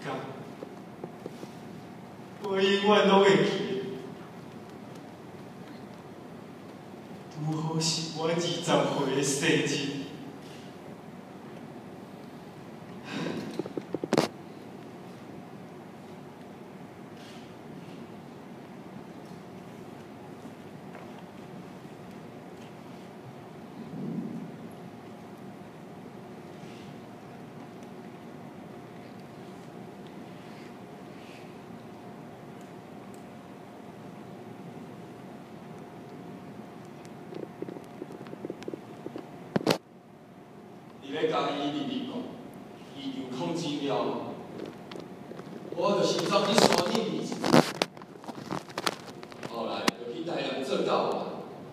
天，我永远拢会记得。拄好是我20岁的生日。 你要甲伊直直讲，伊就控制了，我就是走去山顶面，后来就去台南做教员，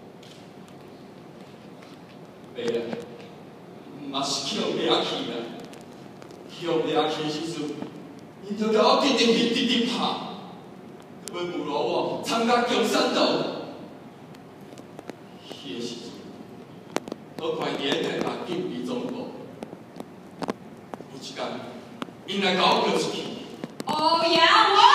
袂啦，嘛是去掠去啦，去掠去时阵，伊就甲我直直去直直拍，要侮辱我参加共产党。 迄个时阵，我看伊伫台北警备总部，有一天，因来甲我叫出去。 欧阳文，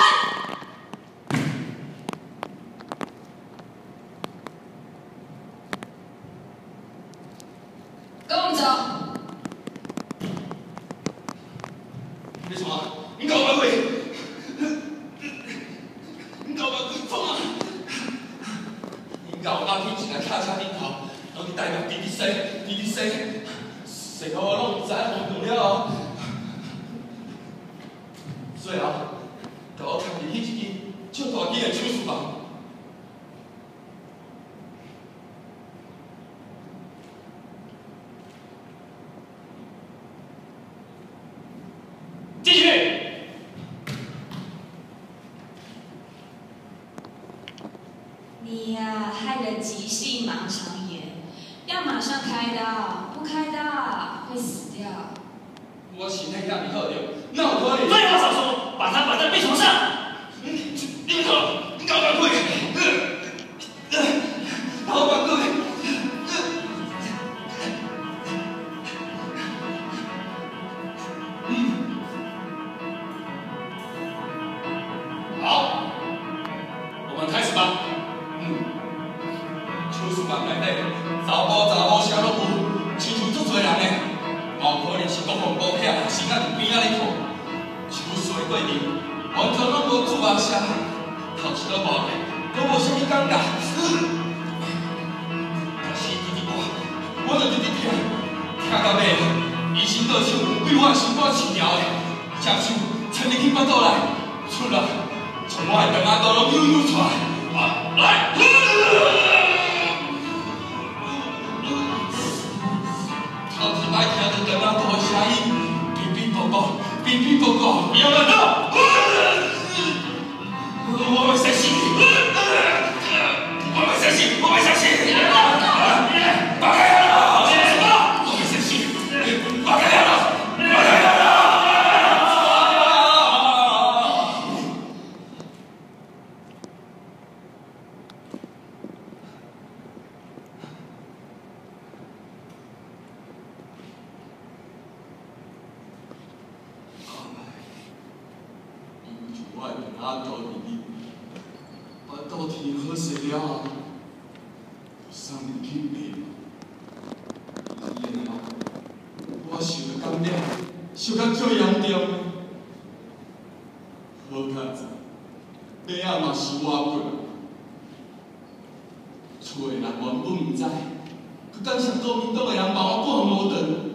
跟我们走。 你什么？你搞我鬼！你搞我鬼疯啊！你搞我拉去一台卡车顶头。 我去台北直直洗到我拢唔知风凉了后，最后，甲我牵入去一间超大间的手术房。 继续。 你呀、害人急性盲肠炎。 要马上开刀，不开刀会死掉。 我身体遐尼好着，哪有可能？ 废话少说，把他绑在病床上。 你搞我鬼！搞我鬼！好，我们开始吧。手术房内底。 查甫啥拢有，亲像足多人的，嘛有可能是国防部遐先仔伫边仔咧看。手术的过程完全拢无注目啥，头一都无个，阁无啥物感觉。但是直直我就直直听，听到尾，医生倒手为我心肝饲条的，只手伸入去腹肚内，出来，从我的肠仔肚拢扭出来。来！头一摆听到肠仔肚的声音，乒乒乓乓，乒乒乓乓，不要乱动！我会相信你，我会相信，我会相信。不要乱动！打开了！什么？我会相信，打开了，打开了！ 我的肠肚里面，我肚天好势了后，就送入去病然后我受到感染，受到最严重。好佳哉，病仔嘛是我过来。厝的人原本唔知，佮感谢国民党的人帮我赶无断。